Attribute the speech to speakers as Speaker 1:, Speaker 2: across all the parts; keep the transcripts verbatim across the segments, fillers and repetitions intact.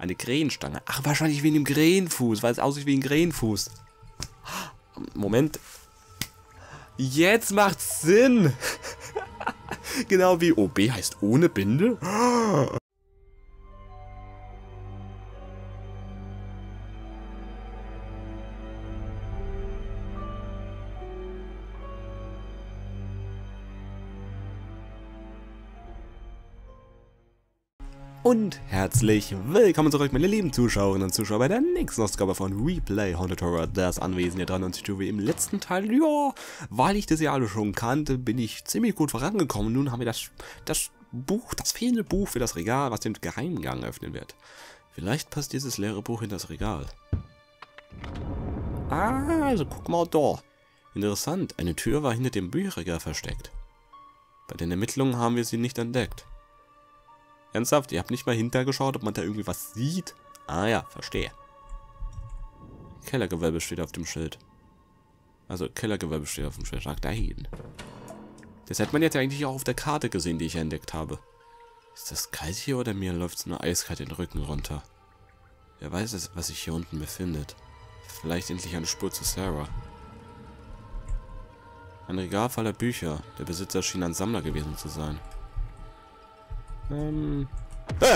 Speaker 1: eine Krähenstange. Ach, wahrscheinlich wegen dem Krähenfuß, weil es aussieht wie ein Krähenfuß. Moment. Jetzt macht's Sinn. Genau wie O B heißt ohne Binde. Und herzlich willkommen zurück, meine lieben Zuschauerinnen und Zuschauer, bei der nächsten Ausgabe von Replay Haunted Horror, das Anwesen der dreiundneunzig wie im letzten Teil. Ja, weil ich das ja alle schon kannte, bin ich ziemlich gut vorangekommen. Nun haben wir das, das Buch, das fehlende Buch für das Regal, was den Geheimgang öffnen wird. Vielleicht passt dieses leere Buch in das Regal. Ah, also guck mal da. Interessant, eine Tür war hinter dem Bücherregal versteckt. Bei den Ermittlungen haben wir sie nicht entdeckt. Ernsthaft? Ihr habt nicht mal hintergeschaut, ob man da irgendwie was sieht? Ah ja, verstehe. Kellergewölbe steht auf dem Schild. Also, Kellergewölbe steht auf dem Schild. Ach, da hinten. Das hätte man jetzt eigentlich auch auf der Karte gesehen, die ich entdeckt habe. Ist das kalt hier oder mir läuft es nur eiskalt den Rücken runter? Wer weiß, was sich hier unten befindet. Vielleicht endlich eine Spur zu Sarah. Ein Regal voller Bücher. Der Besitzer schien ein Sammler gewesen zu sein. Ähm. Äh.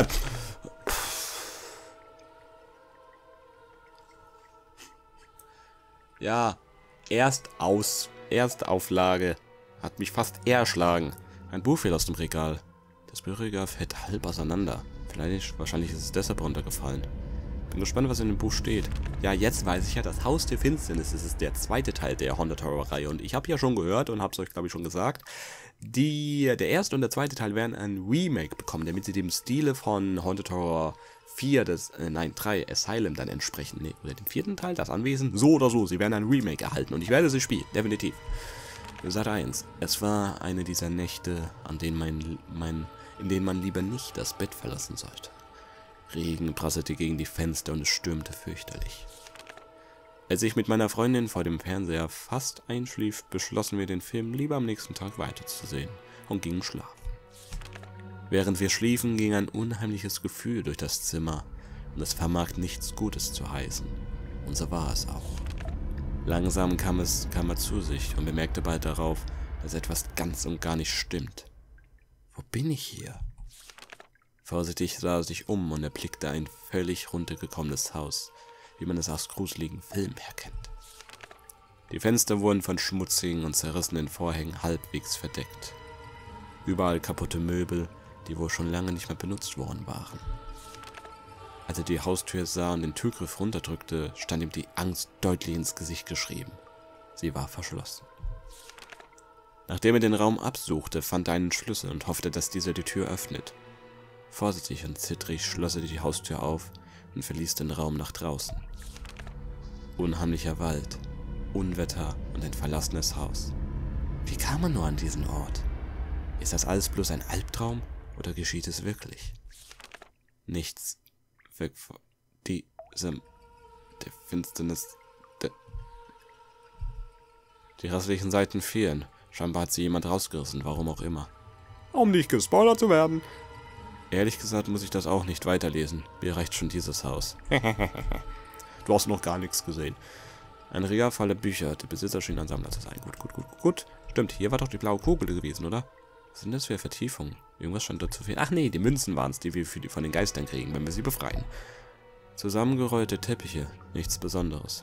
Speaker 1: Ja, erst aus. Erstauflage. Hat mich fast erschlagen. Ein Buch fiel aus dem Regal. Das Bücherregal fällt halb auseinander. Vielleicht, wahrscheinlich ist es deshalb runtergefallen. Bin gespannt, was in dem Buch steht. Ja, jetzt weiß ich ja, das Haus der Finsternis ist es der zweite Teil der Haunted Horror Reihe. Und ich habe ja schon gehört und habe es euch, glaube ich, schon gesagt, die, der erste und der zweite Teil werden ein Remake bekommen, damit sie dem Stile von Haunted Horror vier, des, äh, nein, drei, Asylum dann entsprechen. Nee, oder dem vierten Teil, das Anwesen. So oder so, sie werden ein Remake erhalten und ich werde sie spielen, definitiv. Sat eins. Es war eine dieser Nächte, an denen mein, mein, in denen man lieber nicht das Bett verlassen sollte. Regen prasselte gegen die Fenster und es stürmte fürchterlich. Als ich mit meiner Freundin vor dem Fernseher fast einschlief, beschlossen wir den Film lieber am nächsten Tag weiterzusehen und gingen schlafen. Während wir schliefen, ging ein unheimliches Gefühl durch das Zimmer und es vermag nichts Gutes zu heißen. Und so war es auch. Langsam kam, es, kam er zu sich und bemerkte bald darauf, dass etwas ganz und gar nicht stimmt. Wo bin ich hier? Vorsichtig sah er sich um und erblickte ein völlig runtergekommenes Haus, wie man es aus gruseligen Filmen erkennt. Die Fenster wurden von schmutzigen und zerrissenen Vorhängen halbwegs verdeckt. Überall kaputte Möbel, die wohl schon lange nicht mehr benutzt worden waren. Als er die Haustür sah und den Türgriff runterdrückte, stand ihm die Angst deutlich ins Gesicht geschrieben. Sie war verschlossen. Nachdem er den Raum absuchte, fand er einen Schlüssel und hoffte, dass dieser die Tür öffnet. Vorsichtig und zittrig schloss er die Haustür auf und verließ den Raum nach draußen. Unheimlicher Wald, Unwetter und ein verlassenes Haus. Wie kam man nur an diesen Ort? Ist das alles bloß ein Albtraum oder geschieht es wirklich? Nichts weg vor diesem der Finsternis. Der die restlichen Seiten fehlen. Scheinbar hat sie jemand rausgerissen, warum auch immer. Um nicht gespoilert zu werden. Ehrlich gesagt muss ich das auch nicht weiterlesen. Mir reicht schon dieses Haus. Du hast noch gar nichts gesehen. Ein Regal voller Bücher. Der Besitzer schien ein Sammler zu sein. Gut, gut, gut, gut. Stimmt, hier war doch die blaue Kugel gewesen, oder? Was sind das für Vertiefungen? Irgendwas stand da zu viel. Ach nee, die Münzen waren es, die wir für die, von den Geistern kriegen, wenn wir sie befreien. Zusammengerollte Teppiche. Nichts Besonderes.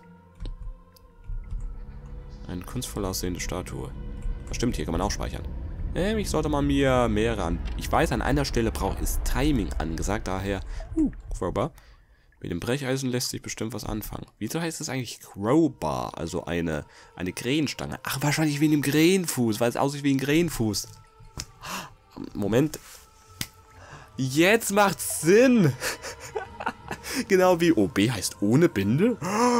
Speaker 1: Eine kunstvoll aussehende Statue. Das stimmt, hier kann man auch speichern. Ähm, ich sollte mal mir mehrere an... Ich weiß, an einer Stelle braucht ist Timing angesagt, daher... Uh, Crowbar. Mit dem Brecheisen lässt sich bestimmt was anfangen. Wieso heißt es eigentlich Crowbar? Also eine, eine Krähenstange. Ach, wahrscheinlich wegen dem Krähenfuß, weil es aussieht wie ein Krähenfuß. Moment. Jetzt macht's Sinn. Genau wie O B heißt ohne Binde.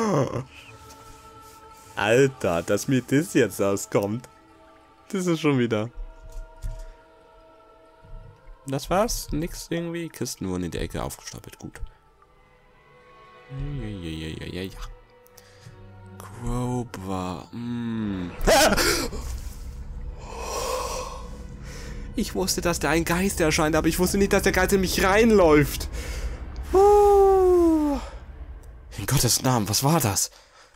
Speaker 1: Alter, dass mir das jetzt auskommt. Das ist schon wieder... Das war's? Nix irgendwie? Kisten wurden in der Ecke aufgestapelt. Gut. Ja, ja, ja, ja, ja, ja. Crowbar. Mm. Ich wusste, dass da ein Geist erscheint, aber ich wusste nicht, dass der Geist in mich reinläuft. Uh. Gottes Namen, was war das?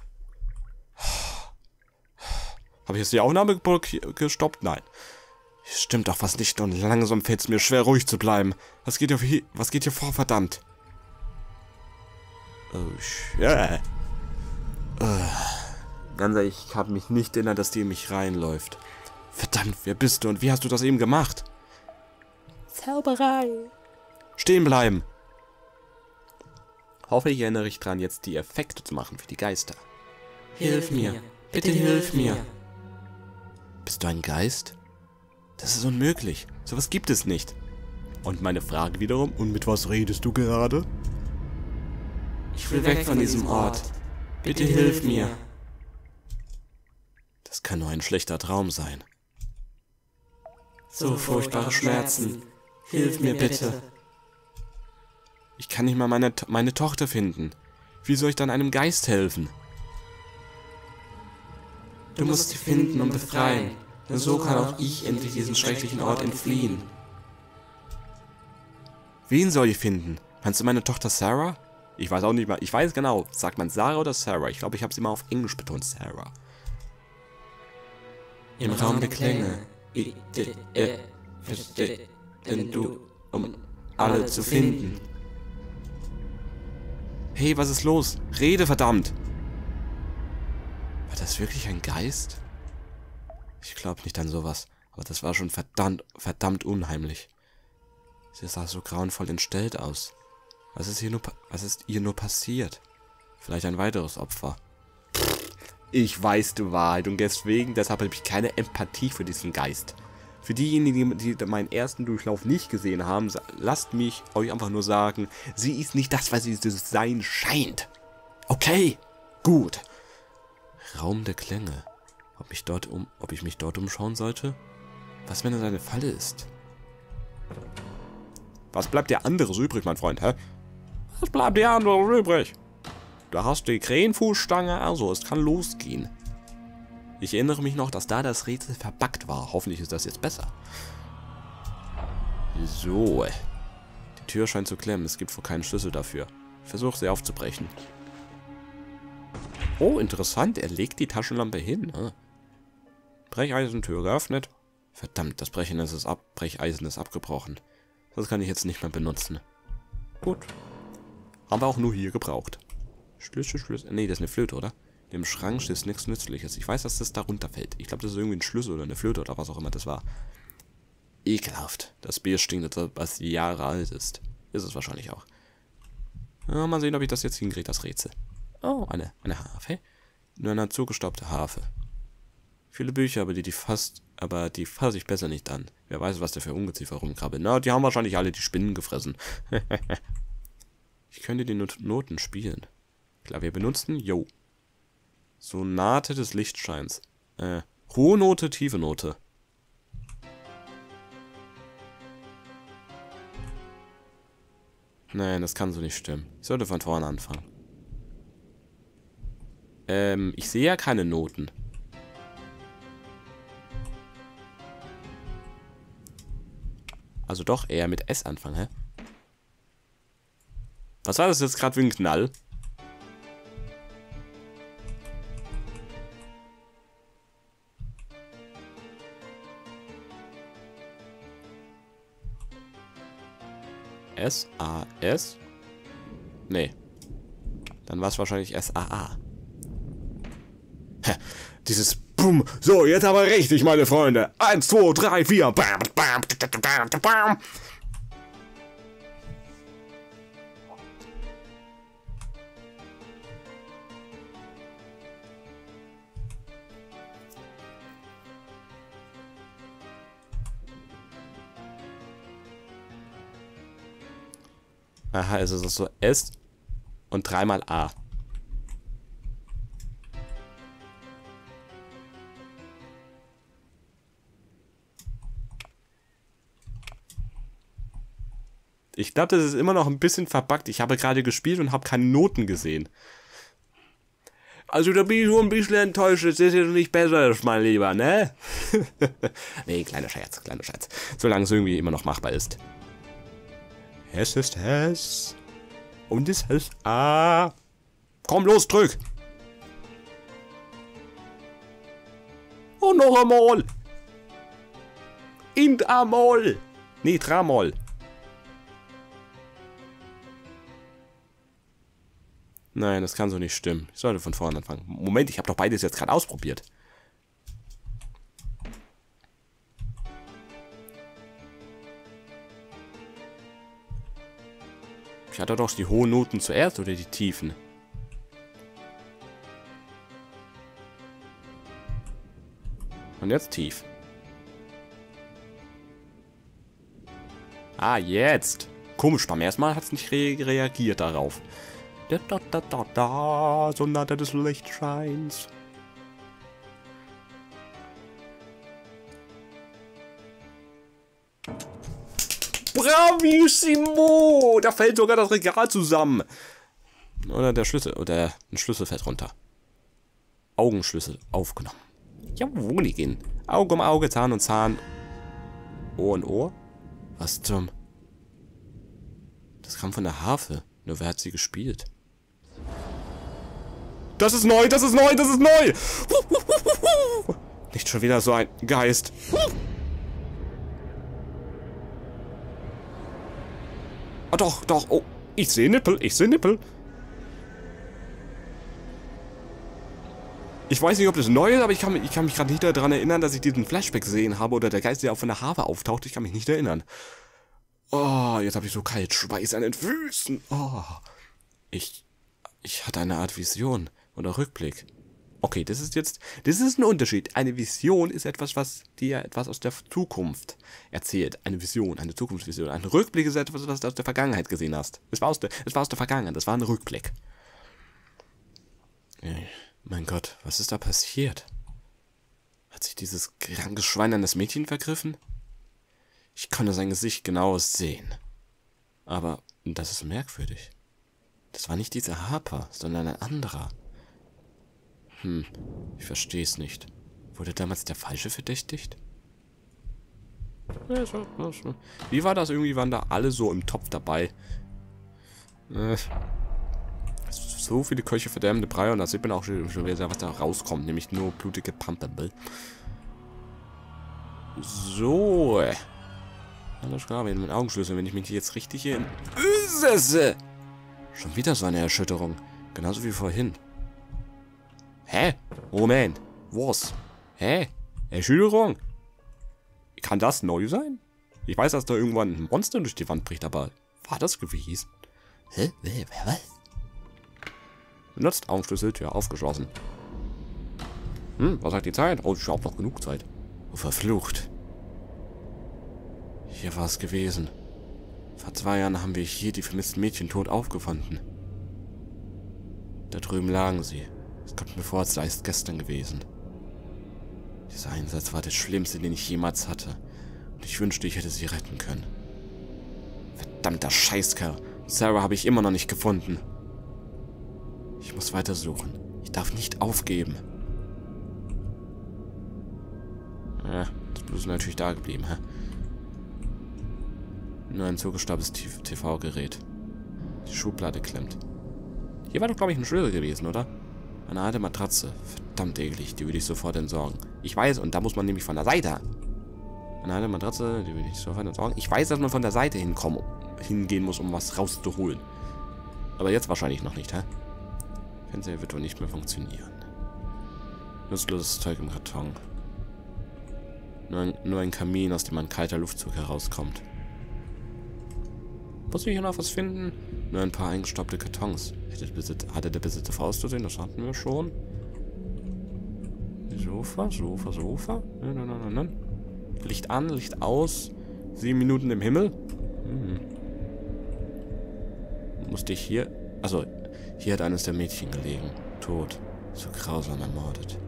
Speaker 1: Habe ich jetzt die Aufnahme gestoppt? Nein. Stimmt doch was nicht und langsam fällt es mir schwer, ruhig zu bleiben. Was geht hier, was geht hier vor, verdammt? Oh, shit. Uh, ganz ehrlich, ich habe mich nicht erinnert, dass die in mich reinläuft. Verdammt, wer bist du und wie hast du das eben gemacht?
Speaker 2: Zauberei.
Speaker 1: Stehen bleiben. Hoffe, ich erinnere mich dran, jetzt die Effekte zu machen für die Geister.
Speaker 2: Hilf mir. Bitte hilf mir.
Speaker 1: Bist du ein Geist? Das ist unmöglich. Sowas gibt es nicht. Und meine Frage wiederum, und mit was redest du gerade?
Speaker 2: Ich will weg von diesem Ort. Bitte hilf mir.
Speaker 1: Das kann nur ein schlechter Traum sein.
Speaker 2: So furchtbare Schmerzen. Hilf mir bitte.
Speaker 1: Ich kann nicht mal meine, meine Tochter finden. Wie soll ich dann einem Geist helfen?
Speaker 2: Du musst sie finden und befreien. Denn so kann auch ich endlich diesen schrecklichen Ort entfliehen.
Speaker 1: Wen soll ich finden? Meinst du meine Tochter Sarah? Ich weiß auch nicht mal. Ich weiß genau. Sagt man Sarah oder Sarah? Ich glaube, ich habe sie mal auf Englisch betont. Sarah.
Speaker 2: Im Raum der Klänge. Denn du, um alle zu finden.
Speaker 1: Hey, was ist los? Rede, verdammt! War das wirklich ein Geist? Ich glaube nicht an sowas. Aber das war schon verdammt, verdammt unheimlich. Sie sah so grauenvoll entstellt aus. Was ist hier nur, was ist ihr nur passiert? Vielleicht ein weiteres Opfer. Ich weiß die Wahrheit und deswegen, deshalb habe ich keine Empathie für diesen Geist. Für diejenigen, die meinen ersten Durchlauf nicht gesehen haben, lasst mich euch einfach nur sagen, sie ist nicht das, was sie zu sein scheint. Okay, gut. Raum der Klänge. Ob, mich dort um, ob ich mich dort umschauen sollte? Was, wenn es eine Falle ist? Was bleibt dir anderes übrig, mein Freund, hä? Was bleibt dir anderes übrig? Du hast die Krähenfußstange, also es kann losgehen. Ich erinnere mich noch, dass da das Rätsel verbuggt war. Hoffentlich ist das jetzt besser. So. Die Tür scheint zu klemmen. Es gibt wohl keinen Schlüssel dafür. Ich versuche sie aufzubrechen. Oh, interessant. Er legt die Taschenlampe hin. Ah. Brecheisentür geöffnet. Verdammt, das Brechen ist ab Brecheisen ist abgebrochen. Das kann ich jetzt nicht mehr benutzen. Gut. Haben wir auch nur hier gebraucht. Schlüssel, Schlüssel. Nee, das ist eine Flöte, oder? Im Schrank ist nichts Nützliches. Ich weiß, dass das da runterfällt. Ich glaube, das ist irgendwie ein Schlüssel oder eine Flöte oder was auch immer das war. Ekelhaft. Das Bier stinkt, als ob es Jahre alt ist. Ist es wahrscheinlich auch. Ja, mal sehen, ob ich das jetzt hinkriege, das Rätsel. Oh, eine, eine Harfe. Nur eine zugestaubte Harfe. Viele Bücher, aber die, die fast, aber die fasse ich besser nicht an. Wer weiß, was da für Ungeziefer rumkrabbeln. Na, die haben wahrscheinlich alle die Spinnen gefressen. Ich könnte die Not Noten spielen. Klar, wir benutzen, yo. Sonate des Lichtscheins. Äh, hohe Note, tiefe Note. Nein, das kann so nicht stimmen. Ich sollte von vorne anfangen. Ähm, ich sehe ja keine Noten. Also doch eher mit S anfangen, hä? Was war das jetzt gerade für ein Knall? S A S? Nee. Dann war es wahrscheinlich S A A. Hä, dieses Bumm. So, jetzt aber richtig, meine Freunde. Eins, zwei, drei, vier. Bam, bam, bam, bam. Aha, also es ist so S und dreimal A. Ich glaube, das ist immer noch ein bisschen verbuggt. Ich habe gerade gespielt und habe keine Noten gesehen. Also da bin ich nur ein bisschen enttäuscht. Das ist ja nicht besser, mein Lieber, ne? Nee, kleiner Scherz, kleiner Scherz. Solange es irgendwie immer noch machbar ist. Es ist S. Und es heißt A. Komm, los, drück. Und noch einmal. In einmal. Nee, dreimal. Nein, das kann so nicht stimmen. Ich sollte von vorne anfangen. Moment, ich habe doch beides jetzt gerade ausprobiert. Ich hatte doch die hohen Noten zuerst oder die tiefen? Und jetzt tief. Ah, jetzt. Komisch, beim ersten Mal hat es nicht re reagiert darauf. Da, da, da, da, da, Sonate des Lichtscheins. Bravissimo! Da fällt sogar das Regal zusammen. Oder der Schlüssel, oder ein Schlüssel fällt runter. Augenschlüssel aufgenommen. Jawohl, die gehen. Auge um Auge, Zahn um Zahn. Ohr und Ohr? Was zum... Das kam von der Harfe. Nur wer hat sie gespielt? Das ist neu, das ist neu, das ist neu! Nicht schon wieder so ein Geist. Ah, doch, doch. Oh, ich sehe Nippel, ich sehe Nippel. Ich weiß nicht, ob das neu ist, aber ich kann, ich kann mich gerade nicht daran erinnern, dass ich diesen Flashback gesehen habe oder der Geist, der auch von der Harfe auftaucht. Ich kann mich nicht erinnern. Oh, jetzt habe ich so kalt Schweiß an den Füßen. Oh. Ich, ich hatte eine Art Vision oder Rückblick. Okay, das ist jetzt, das ist ein Unterschied. Eine Vision ist etwas, was dir etwas aus der Zukunft erzählt. Eine Vision, eine Zukunftsvision. Ein Rückblick ist etwas, was du aus der Vergangenheit gesehen hast. Es war aus der, es war aus der Vergangenheit, das war ein Rückblick. Mein Gott, was ist da passiert? Hat sich dieses kranke Schwein an das Mädchen vergriffen? Ich konnte sein Gesicht genau sehen. Aber das ist merkwürdig. Das war nicht dieser Harper, sondern ein anderer. Hm, ich verstehe es nicht. Wurde damals der Falsche verdächtigt? Wie war das? Irgendwie waren da alle so im Topf dabei. Äh, so viele Köche verderbende Brei und da sieht man auch schon wieder, was da rauskommt. Nämlich nur blutige Pumpable. So. Alles klar, mit meinen Augenschlüssel, wenn ich mich jetzt richtig hier in... Schon wieder so eine Erschütterung. Genauso wie vorhin. Hä? Moment. Was? Hä? Erschütterung? Kann das neu sein? Ich weiß, dass da irgendwann ein Monster durch die Wand bricht, aber war das gewesen? Hä? Wer, was? Benutzt Augenschlüssel, Tür aufgeschlossen. Hm, was sagt die Zeit? Oh, ich habe noch genug Zeit. Oh, verflucht. Hier war es gewesen. Vor zwei Jahren haben wir hier die vermissten Mädchen tot aufgefunden. Da drüben lagen sie. Es kommt mir vor, als sei es gestern gewesen. Dieser Einsatz war der schlimmste, den ich jemals hatte. Und ich wünschte, ich hätte sie retten können. Verdammter Scheißkerl. Sarah habe ich immer noch nicht gefunden. Ich muss weiter suchen. Ich darf nicht aufgeben. Ja, das Blut ist natürlich da geblieben, hä? Nur ein zugestaubtes T V-Gerät. Die Schublade klemmt. Hier war doch, glaube ich, ein Schlüssel gewesen, oder? Eine alte Matratze. Verdammt eklig, die würde ich sofort entsorgen. Ich weiß, und da muss man nämlich von der Seite. Eine alte Matratze, die würde ich sofort entsorgen. Ich weiß, dass man von der Seite hinkommen, hingehen muss, um was rauszuholen. Aber jetzt wahrscheinlich noch nicht, hä? Fernseher wird wohl nicht mehr funktionieren. Nutzloses Zeug im Karton. Nur ein, nur ein Kamin, aus dem ein kalter Luftzug herauskommt. Muss ich hier noch was finden? Nur ein paar eingestaubte Kartons. Hatte der Besitzer vorauszusehen? Das hatten wir schon. Sofa, Sofa, Sofa. Nein, nein, nein, nein. Licht an, Licht aus. Sieben Minuten im Himmel. Hm. Musste ich hier... Also, hier hat eines der Mädchen gelegen. Tot. So grausam ermordet.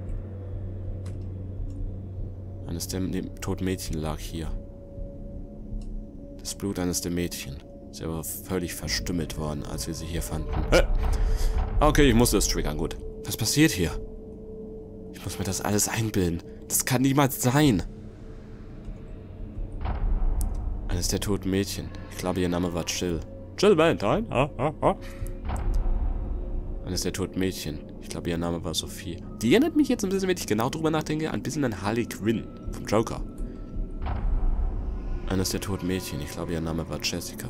Speaker 1: Eines der toten Mädchen lag hier. Das Blut eines der Mädchen. Sie war völlig verstümmelt worden, als wir sie hier fanden. Hä? Okay, ich musste es triggern, gut. Was passiert hier? Ich muss mir das alles einbilden. Das kann niemals sein. Eines der toten Mädchen. Ich glaube, ihr Name war Jill. Jill Valentine? Ha, ha, ha. Eines der toten Mädchen. Ich glaube, ihr Name war Sophie. Die erinnert mich jetzt ein bisschen, wenn ich genau drüber nachdenke, ein bisschen an Harley Quinn vom Joker. Eines der toten Mädchen. Ich glaube, ihr Name war Jessica.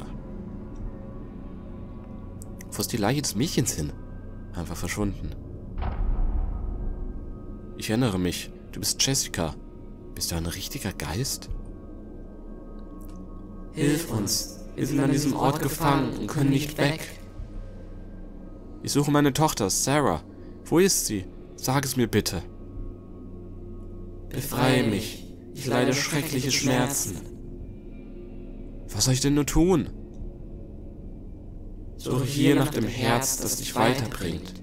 Speaker 1: Wo ist die Leiche des Mädchens hin? Einfach verschwunden. Ich erinnere mich. Du bist Jessica. Bist du ein richtiger Geist?
Speaker 2: Hilf uns. Wir sind an diesem Ort gefangen und können nicht weg.
Speaker 1: Ich suche meine Tochter, Sarah. Wo ist sie? Sag es mir bitte.
Speaker 2: Befreie mich. Ich leide schreckliche Schmerzen.
Speaker 1: Was soll ich denn nur tun?
Speaker 2: Suche hier nach dem Herz, das dich weiterbringt.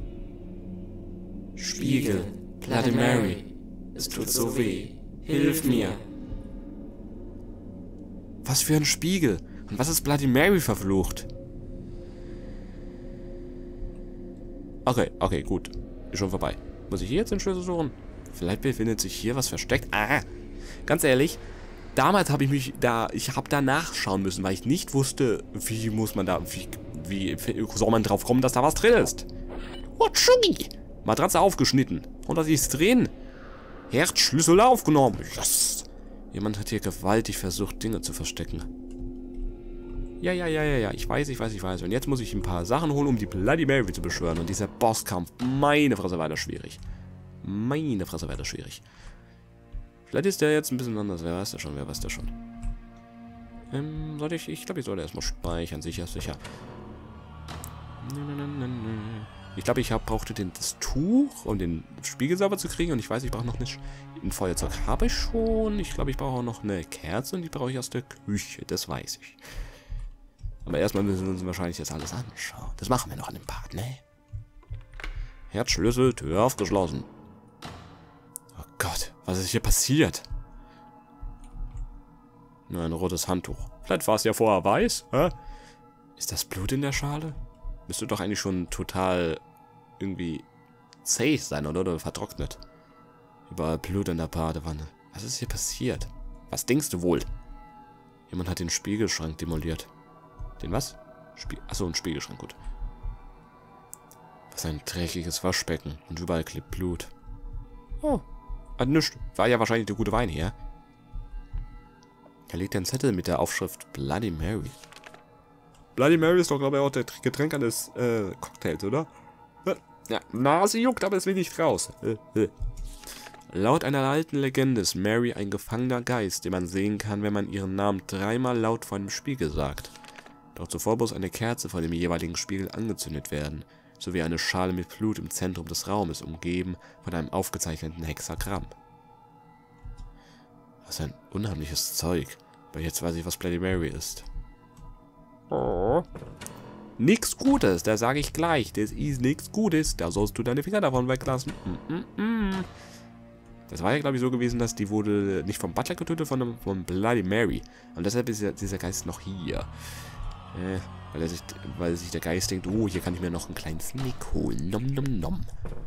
Speaker 2: Spiegel, Bloody Mary. Es tut so weh. Hilf mir.
Speaker 1: Was für ein Spiegel? Und was ist Bloody Mary verflucht? Okay, okay, gut. Ist schon vorbei. Muss ich hier jetzt den Schlüssel suchen? Vielleicht befindet sich hier was versteckt. Ah, ganz ehrlich, damals habe ich mich da, ich habe da nachschauen müssen, weil ich nicht wusste, wie muss man da, wie, wie soll man drauf kommen, dass da was drin ist. Oh, Tschuggi! Matratze aufgeschnitten. Und da ist drin. Herzschlüssel aufgenommen. Yes! Jemand hat hier gewaltig versucht, Dinge zu verstecken. Ja, ja, ja, ja, ja. Ich weiß, ich weiß, ich weiß. Und jetzt muss ich ein paar Sachen holen, um die Bloody Mary zu beschwören. Und dieser Bosskampf, meine Fresse, war das schwierig. Meine Fresse, war das schwierig. Vielleicht ist der jetzt ein bisschen anders. Wer weiß das schon? Wer weiß das schon? Ähm, sollte ich... Ich glaube, ich sollte erstmal speichern. Sicher, sicher. Ich glaube, ich hab, brauchte den, das Tuch, um den Spiegel sauber zu kriegen. Und ich weiß, ich brauche noch nicht... Ein Feuerzeug habe ich schon. Ich glaube, ich brauche auch noch eine Kerze. Und die brauche ich aus der Küche. Das weiß ich. Aber erstmal müssen wir uns wahrscheinlich das alles anschauen. Das machen wir noch an dem Part, ne? Herzschlüssel, Tür aufgeschlossen. Oh Gott, was ist hier passiert? Nur ein rotes Handtuch. Vielleicht war es ja vorher weiß, hä? Ist das Blut in der Schale? Müsste doch eigentlich schon total irgendwie zäh sein, oder? Oder vertrocknet. Überall Blut in der Badewanne. Was ist hier passiert? Was denkst du wohl? Jemand hat den Spiegelschrank demoliert. Den was? Spie Achso, ein Spiegelschrank, gut. Was ein dreckiges Waschbecken. Und überall klebt Blut. Oh. Ah, nichts. War ja wahrscheinlich der gute Wein hier. Da liegt ein Zettel mit der Aufschrift Bloody Mary. Bloody Mary ist doch, glaube ich, auch der Getränk eines äh, Cocktails, oder? Ja, Nase juckt, aber es will nicht raus. Äh, äh. Laut einer alten Legende ist Mary ein gefangener Geist, den man sehen kann, wenn man ihren Namen dreimal laut vor einem Spiegel sagt. Doch zuvor muss eine Kerze vor dem jeweiligen Spiegel angezündet werden, sowie eine Schale mit Blut im Zentrum des Raumes, umgeben von einem aufgezeichneten Hexagramm. Was ein unheimliches Zeug, aber jetzt weiß ich, was Bloody Mary ist. Oh. Nix Gutes, da sage ich gleich, das ist nichts Gutes, da sollst du deine Finger davon weglassen. Mm -mm -mm. Das war ja, glaube ich, so gewesen, dass die wurde nicht vom Butler getötet, sondern von Bloody Mary. Und deshalb ist ja dieser Geist noch hier. Äh, weil, er sich, weil sich der Geist denkt, oh, hier kann ich mir noch einen kleinen Sneak holen. Nom, nom, nom.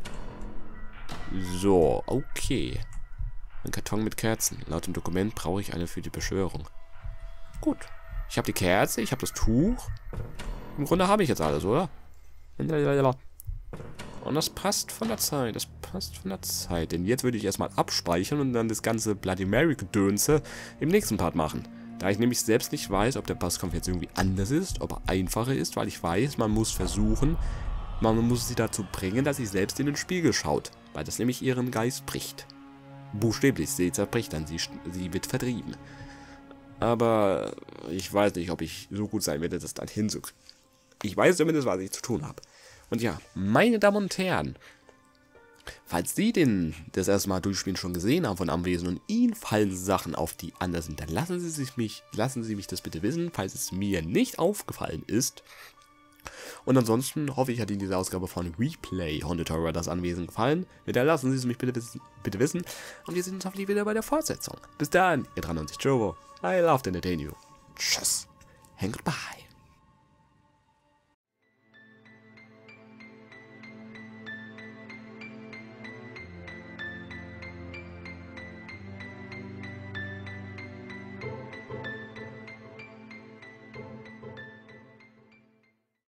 Speaker 1: So, okay. Ein Karton mit Kerzen. Laut dem Dokument brauche ich eine für die Beschwörung. Gut. Ich habe die Kerze, ich habe das Tuch. Im Grunde habe ich jetzt alles, oder? Und das passt von der Zeit. Das passt von der Zeit. Denn jetzt würde ich erstmal abspeichern und dann das ganze Bloody Mary-Gedönse im nächsten Part machen. Da ich nämlich selbst nicht weiß, ob der Bosskampf jetzt irgendwie anders ist, ob er einfacher ist, weil ich weiß, man muss versuchen, man muss sie dazu bringen, dass sie selbst in den Spiegel schaut, weil das nämlich ihren Geist bricht. Buchstäblich, sie zerbricht dann, sie, sie wird vertrieben. Aber ich weiß nicht, ob ich so gut sein werde, das dann hinzukriegen. Ich weiß zumindest, was ich zu tun habe. Und ja, meine Damen und Herren, falls Sie den das erste Mal durchspielen schon gesehen haben von Anwesen und Ihnen fallen Sachen auf, die anders sind, dann lassen Sie sich mich, lassen Sie mich das bitte wissen, falls es mir nicht aufgefallen ist. Und ansonsten hoffe ich, hat Ihnen diese Ausgabe von Replay Haunted Horror das Anwesen gefallen. Bitte lassen Sie es mich bitte, bitte wissen. Und wir sehen uns hoffentlich wieder bei der Fortsetzung. Bis dann, ihr dreiundneunzig Jovo. I love to entertain you. Tschüss and goodbye.